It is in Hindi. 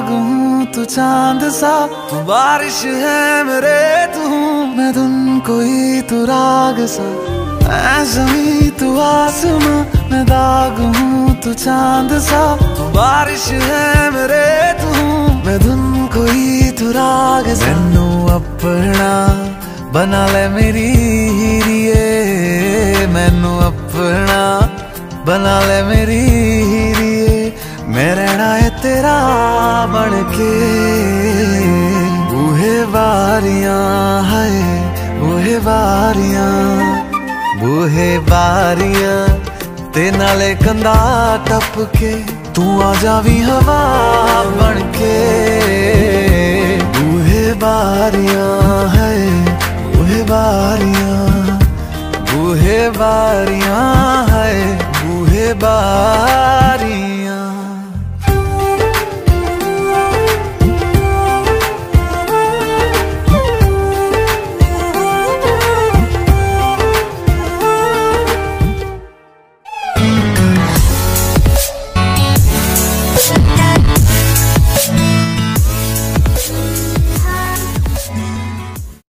दाग हूँ तू चांद सा, तू बारिश है मेरे तू मैं धुन कोई तू राग सा। ऐ ज़मीं तू आसमां, मैं दाग हूँ तू चांद सा, तू बारिश है मेरे तू मैं धुन कोई तू राग सा। मैनू अपना बना ले मेरी हीरिए, मैनू अपना बना ले मेरी हीरिए, मैं रहना है तेरा बन के। बूहे बारियां है बूहे बारियां, बूहे बारियां ते नाले कंधा टप के, तू आ जावी हवा बन के। बूहे बारियां है बूहे बारियां, बूहे बारियां है बूहे बारियां।